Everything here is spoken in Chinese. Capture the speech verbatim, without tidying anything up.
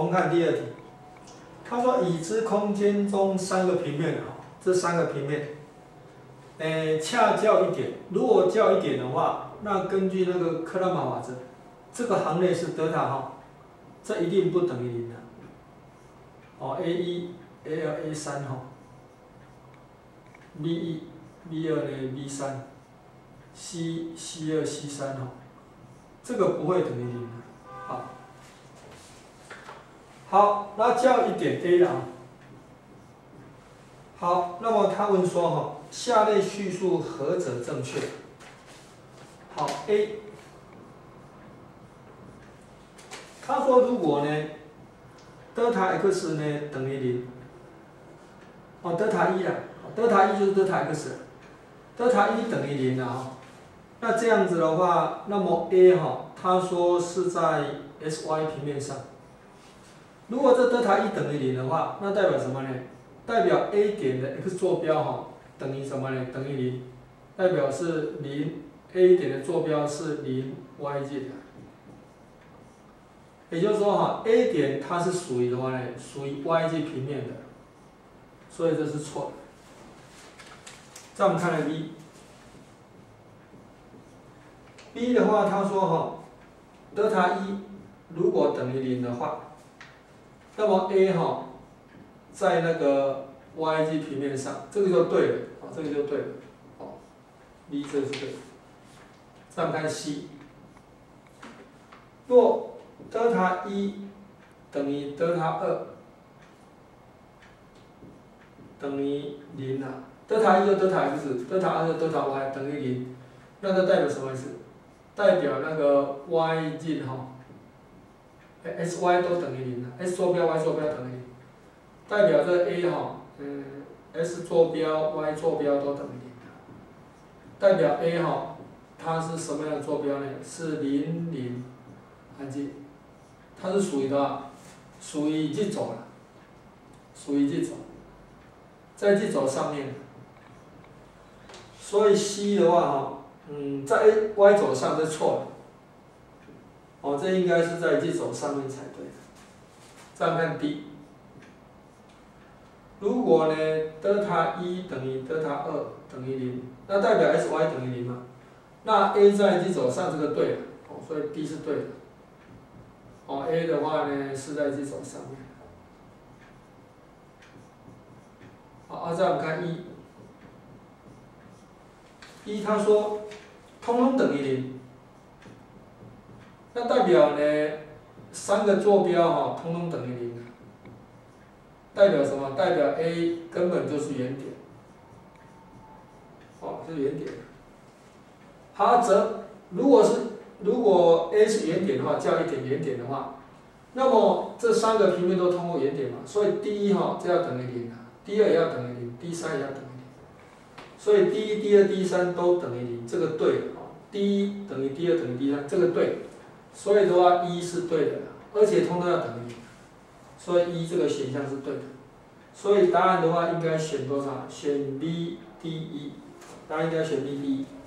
我们看第二题，他说已知空间中三个平面啊，这三个平面，诶，恰较一点，如果较一点的话，那根据那个克拉玛法则，这个行列是德塔号，这一定不等于零的。哦 ，A 一、A 二、A 三哈 ，B 一、B 二呢 B 三 ，C、C 二、C 三哈，这个不会等于零的。好。好，那较一点 A 了啊。好，那么他问说哈，下列叙述何者正确？好 ，A， 他说如果呢，德塔 x 呢等于零，哦，德塔一啦，德塔一就是德塔 x， 德塔一等于零啊。那这样子的话，那么 A 哈，他说是在 S Y 平面上。如果这德塔一等于零的话，那代表什么呢？代表 A 点的 x 坐标哈等于什么呢？等于零，代表是零 ，A 点的坐标是零 y 界的。也就是说哈 ，A 点它是属于的话呢，属于 y 界平面的，所以这是错的。再我们看来 B，B 的话他说哈，德塔一如果等于零的话。那么 A 哈，在那个 y 基平面上，这个就对了，啊，这个就对了，哦 ，B 这个是对的。再看 C， 若德塔一等于德塔二等于零啊，德塔一就德塔 x， 德塔二就德塔 y 等于零，那这代表什么意思？代表那个 y 近哈。S Y 都等于零了 ，S 坐标 Y 坐标等于零，代表这 A 哈，嗯 ，S 坐标 Y 坐标都等于零，代表 A 哈，它是什么样的坐标呢？是零零，安静，它是属于的，属于这轴了，属于这轴，在这轴上面，所以 C 的话哈，嗯，在 Y 轴上是错的。哦，这应该是在这轴上面才对。再看 D， 如果呢，德塔一等于德塔二等于零，那代表 S Y 等于零嘛？那 A 在这轴上这个对了，哦，所以 D 是对的。哦 ，A 的话呢是在这轴上面。好，啊，再我们看一，一他说，通通等于零。那代表呢，三个坐标哈，通通等于零。代表什么？代表 A 根本就是原点。哦，是原点。好，则如果是如果 A 是原点的话，叫一点原点的话，那么这三个平面都通过原点嘛，所以 D 一哈这要等于零啊 ，D 二也要等于零 ，D 三也要等于零。所以 D 一、D 二、D 三都等于零，这个对啊。D 一等于 D 二等于 D 三，这个对。所以的话，一是对的，而且通通要等于零，所以一这个选项是对的。所以答案的话，应该选多少？选 B D 一，答案应该选 B D 一。